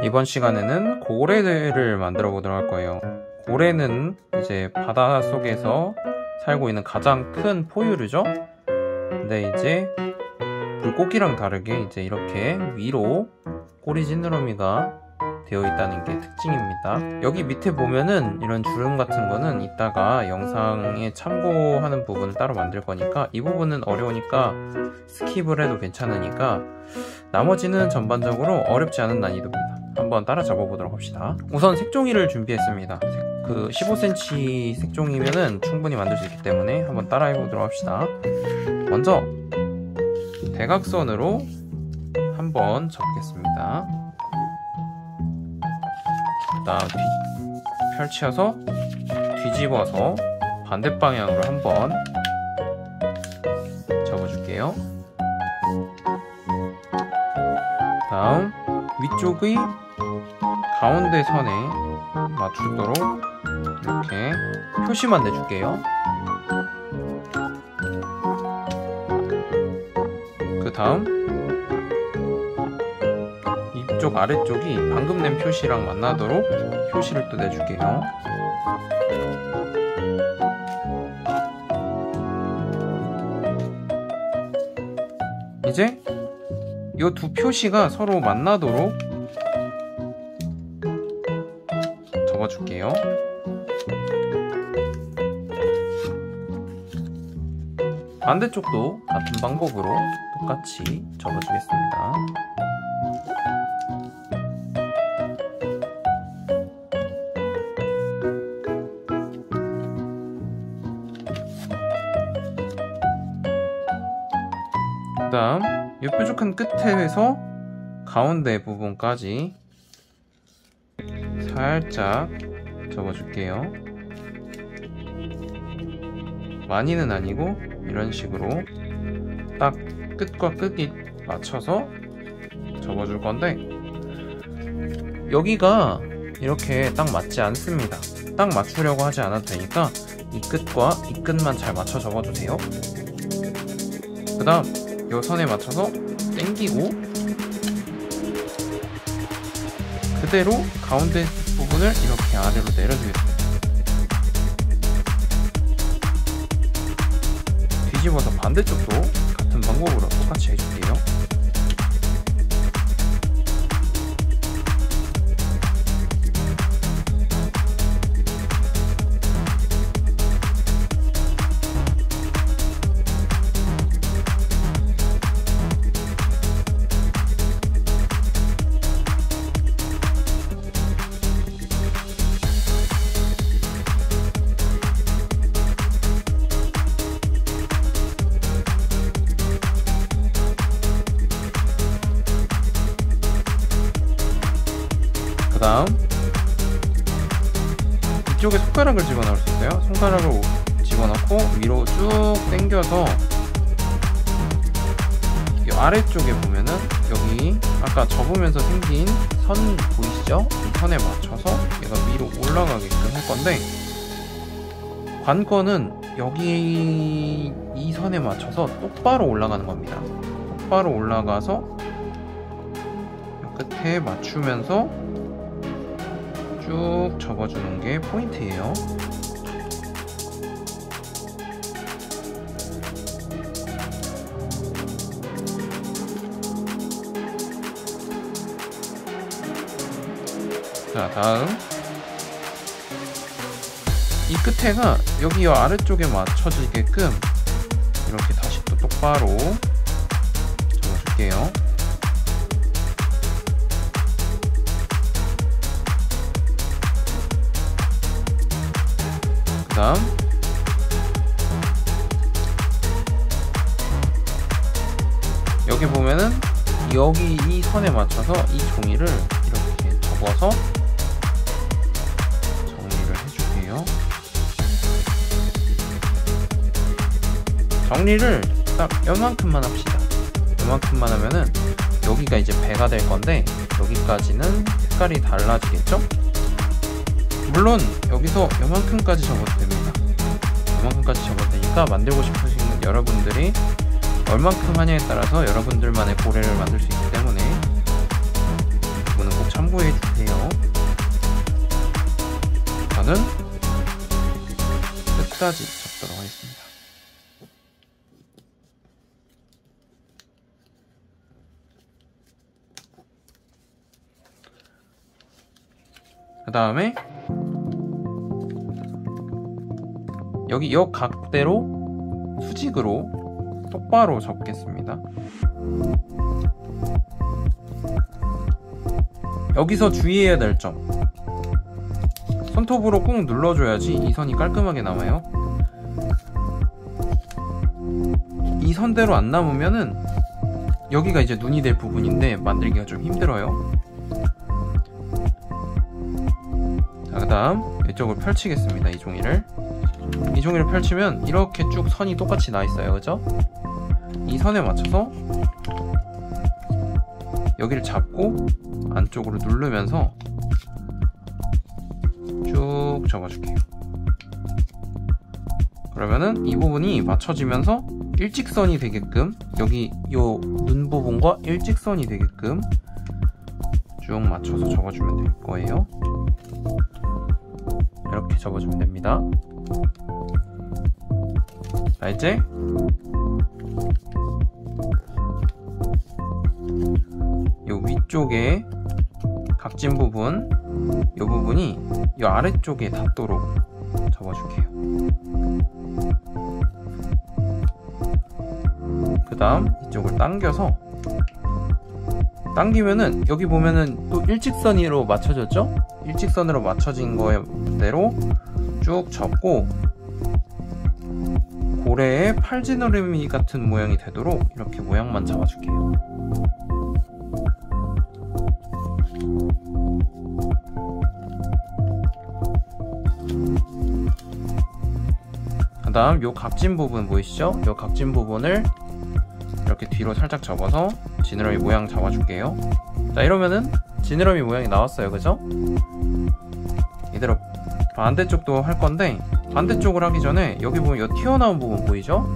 이번 시간에는 고래를 만들어 보도록 할 거예요. 고래는 이제 바닷속에서 살고 있는 가장 큰 포유류죠. 근데 이제 물고기랑 다르게 이제 이렇게 위로 꼬리 지느러미가 되어 있다는 게 특징입니다. 여기 밑에 보면은 이런 주름 같은 거는 이따가 영상에 참고하는 부분을 따로 만들 거니까 이 부분은 어려우니까 스킵을 해도 괜찮으니까 나머지는 전반적으로 어렵지 않은 난이도입니다. 한번 따라 잡아보도록 합시다. 우선 색종이를 준비했습니다. 그 15cm 색종이면은 충분히 만들 수 있기 때문에 한번 따라 해보도록 합시다. 먼저 대각선으로 한번 접겠습니다. 그다음 펼쳐서 뒤집어서 반대 방향으로 한번 접어줄게요. 다음 위쪽의 가운데 선에 맞추도록 이렇게 표시만 내줄게요. 그 다음 이쪽 아래쪽이 방금 낸 표시랑 만나도록 표시를 또 내줄게요. 이제 이 두 표시가 서로 만나도록 접어줄게요. 반대쪽도 같은 방법으로 똑같이 접어주겠습니다. 그 다음 이 뾰족한 끝에서 가운데 부분까지 살짝 접어줄게요. 많이는 아니고 이런 식으로 딱 끝과 끝이 맞춰서 접어줄 건데 여기가 이렇게 딱 맞지 않습니다. 딱 맞추려고 하지 않아도 되니까 이 끝과 이 끝만 잘 맞춰 접어주세요. 그 다음 이 선에 맞춰서 당기고 그대로 가운데 부분을 이렇게 아래로 내려주겠습니다. 뒤집어서 반대쪽도 같은 방법으로 똑같이 해줄게요. 그 다음 이쪽에 손가락을 집어넣을 수 있어요. 손가락을 집어넣고 위로 쭉 당겨서 이 아래쪽에 보면은 여기 아까 접으면서 생긴 선 보이시죠? 이 선에 맞춰서 얘가 위로 올라가게끔 할 건데 관건은 여기 이 선에 맞춰서 똑바로 올라가는 겁니다. 똑바로 올라가서 끝에 맞추면서 쭉 접어주는 게 포인트예요. 자, 다음 이 끝에가 여기 아래쪽에 맞춰지게끔 이렇게 다시 또 똑바로 접어줄게요. 그 다음 여기 보면은 여기 이 선에 맞춰서 이 종이를 이렇게 접어서 정리를 해줄게요. 정리를 딱 요만큼만 합시다. 요만큼만 하면은 여기가 이제 배가 될 건데 여기까지는 색깔이 달라지겠죠? 물론 여기서 요만큼까지 접어도 됩니다. 요만큼까지 접어도 되니까 만들고 싶으신 여러분들이 얼만큼 하냐에 따라서 여러분들만의 고래를 만들 수 있기 때문에 이 부분은 꼭 참고해 주세요. 저는 끝까지 접도록 하겠습니다. 그 다음에 여기 이 각대로 수직으로 똑바로 접겠습니다. 여기서 주의해야 될 점, 손톱으로 꾹 눌러줘야지 이 선이 깔끔하게 남아요. 이 선대로 안 남으면은 여기가 이제 눈이 될 부분인데 만들기가 좀 힘들어요. 자, 그 다음 이쪽을 펼치겠습니다. 이 종이를 펼치면 이렇게 쭉 선이 똑같이 나 있어요. 그죠? 이 선에 맞춰서 여기를 잡고 안쪽으로 누르면서 쭉 접어줄게요. 그러면은 이 부분이 맞춰지면서 일직선이 되게끔, 여기 요 눈 부분과 일직선이 되게끔 쭉 맞춰서 접어주면 될 거예요. 이렇게 접어주면 됩니다. 자, 이제 요 위쪽에 각진 부분, 요 부분이 요 아래쪽에 닿도록 접어줄게요. 그 다음 이쪽을 당기면은 여기 보면은 또 일직선으로 맞춰졌죠? 일직선으로 맞춰진 거대로 쭉 접고 고래의 팔지느러미 같은 모양이 되도록 이렇게 모양만 잡아줄게요. 그 다음 요 각진 부분 보이시죠? 요 각진 부분을 이렇게 뒤로 살짝 접어서 지느러미 모양 잡아줄게요. 자, 이러면은 지느러미 모양이 나왔어요. 그죠? 이대로 반대쪽도 할 건데, 반대쪽을 하기 전에 여기 보면 이 튀어나온 부분 보이죠?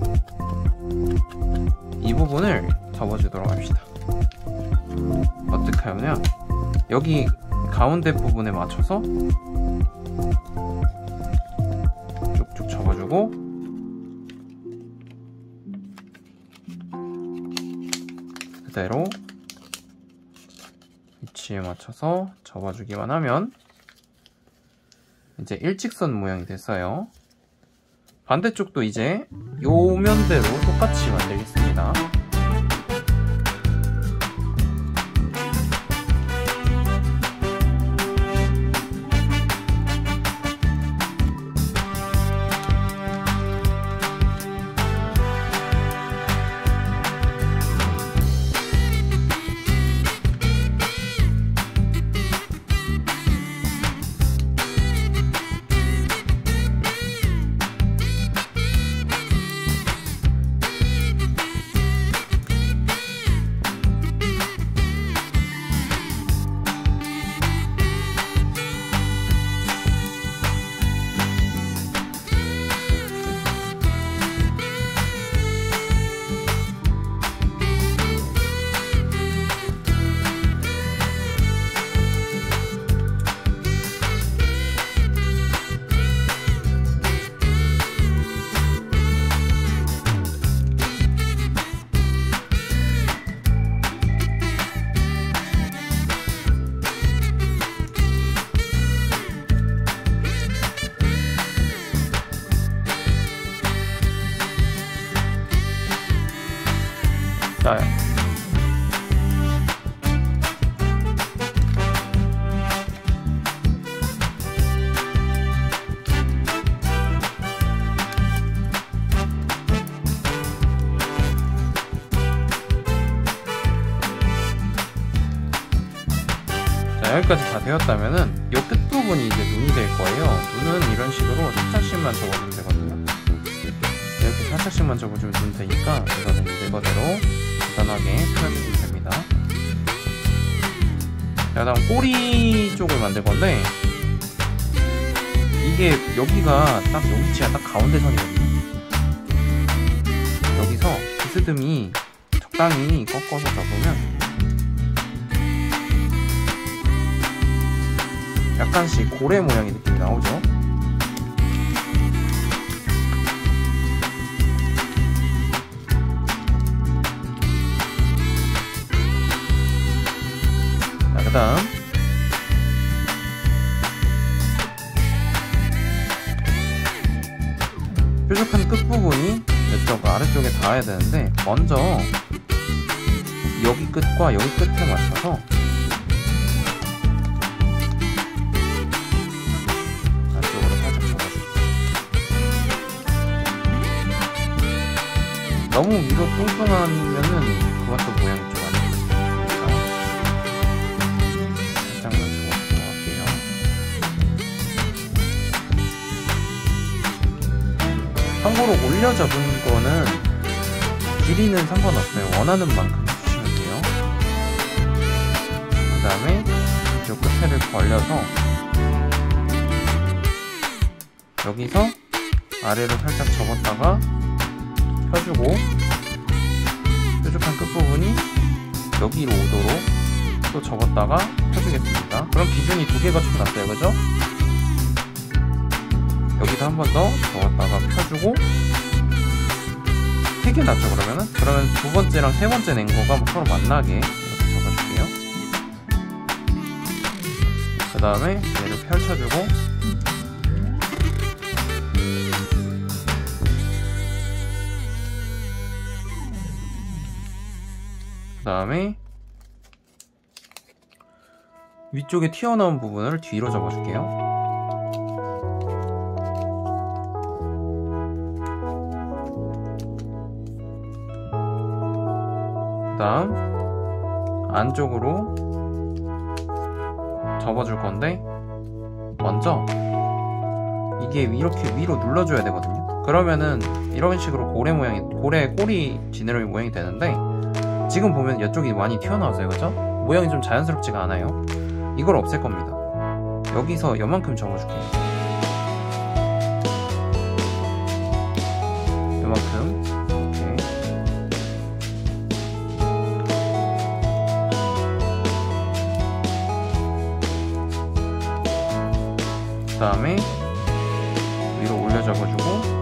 이 부분을 접어주도록 합시다. 어떻게 하면 여기 가운데 부분에 맞춰서 쭉쭉 접어주고, 그대로 위치에 맞춰서 접어주기만 하면 이제 일직선 모양이 됐어요. 반대쪽도 이제 요 면대로 똑같이 만들겠습니다. 자, 여기까지 다 되었다면은 이 끝부분이 이제 눈이 될 거예요. 눈은 이런 식으로 살짝씩만 접어주면 되거든요. 이렇게 살짝씩만 접어주면 눈 되니까 이거는 이제 이거대로 간단하게 표현해주면 됩니다. 자, 다음 꼬리 쪽을 만들 건데, 이게 여기가 딱 요 위치가 딱 가운데 선이거든요. 여기서 비스듬히 적당히 꺾어서 접으면 약간씩 고래 모양의 느낌이 나오죠. 자, 그 다음 뾰족한 끝부분이 이쪽 아래쪽에 닿아야 되는데, 먼저 여기 끝과 여기 끝에 맞춰서 안쪽으로 살짝 접어줄게요. 너무 위로 뚱뚱하면은 그것도 모양이 좀 안 좋으니까 살짝만 접어주고 할게요. 참고로 올려 접은 거는 길이는 상관없어요. 원하는 만큼 해주시면 돼요. 그 다음에 이쪽 끝에를 벌려서 여기서 아래로 살짝 접었다가 펴주고, 뾰족한 끝부분이 여기로 오도록 또 접었다가 펴주겠습니다. 그럼 기준이 2개가 총 났어요, 그죠? 여기도 한 번 더 접었다가 펴주고, 3개 났죠. 그러면 두 번째랑 세 번째 낸 거가 서로 만나게 이렇게 접어줄게요. 그 다음에 얘를 펼쳐주고, 그 다음에 위쪽에 튀어나온 부분을 뒤로 접어줄게요. 그 다음 안쪽으로 접어줄 건데, 먼저 이게 이렇게 위로 눌러줘야 되거든요. 그러면은 이런 식으로 고래 꼬리 지느러미 모양이 되는데, 지금 보면 이쪽이 많이 튀어나왔어요, 그죠? 모양이 좀 자연스럽지가 않아요. 이걸 없앨 겁니다. 여기서 요만큼 접어줄게요. 요만큼. 이렇게. 그 다음에 위로 올려 접어주고,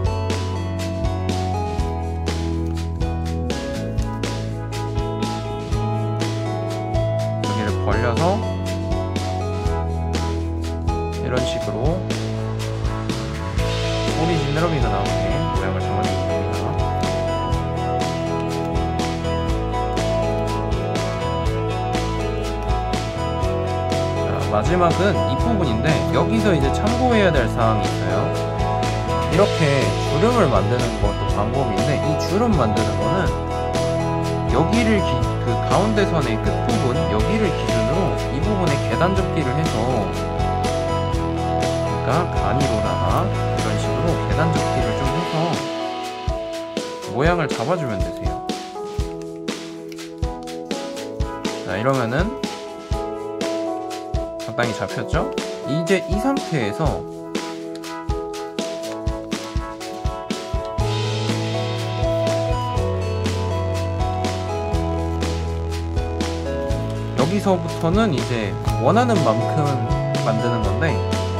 벌려서 이런 식으로 꼬리 지느러미가 나오게 모양을 잡아주겠습니다. 자, 마지막은 이 부분인데, 여기서 이제 참고해야 될 사항이 있어요. 이렇게 주름을 만드는 것도 방법인데, 이 주름 만드는 거는 여기를 그 가운데 선의 끝부분, 여기를 기준으로 이 부분에 계단 접기를 해서, 그러니까 가니로다가 이런 식으로 계단 접기를 좀 해서 모양을 잡아주면 되세요. 자, 이러면은 적당히 잡혔죠? 이제 이 상태에서 여기서부터는 이제 원하는 만큼 만드는 건데,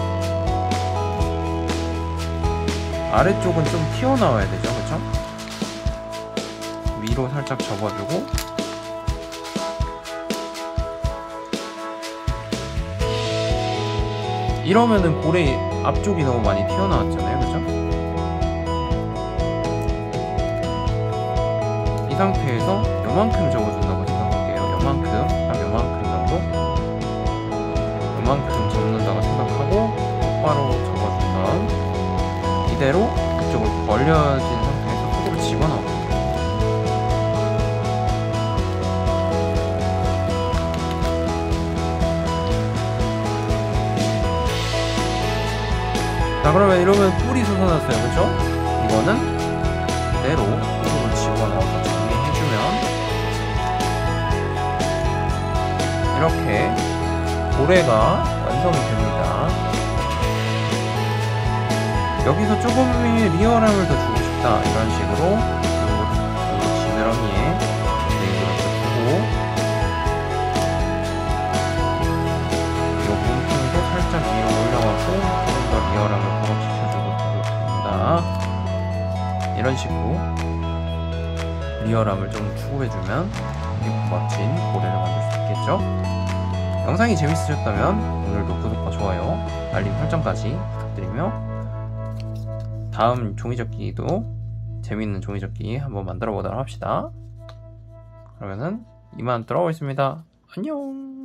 아래쪽은 좀 튀어나와야 되죠, 그쵸? 위로 살짝 접어주고, 이러면은 고래 앞쪽이 너무 많이 튀어나왔잖아요, 그쵸? 이 상태에서 요만큼 접어준다고 생각할게요. 요만큼, 한 요만큼 정도? 요만큼 접는다고 생각하고 똑바로 접어준 다음, 이대로 이쪽을 벌려진 상태에서 속으로 집어넣어요. 자, 그러면 이러면 뿔이 솟아났어요, 그쵸? 이거는 그대로 뿔을 집어넣어서 정리해주면 이렇게 고래가 완성이 됩니다. 여기서 조금의 리얼함을 더 주고 싶다, 이런 식으로 이 지느러미에 네이버를 두고 이 부분도 살짝 이런 식으로 리얼함을 좀 추구해주면 멋진 고래를 만들 수 있겠죠? 영상이 재밌으셨다면 오늘도 구독과 좋아요, 알림 설정까지 부탁드리며 다음 종이접기도 재밌는 종이접기 한번 만들어 보도록 합시다. 그러면은 이만 돌아오겠습니다. 안녕.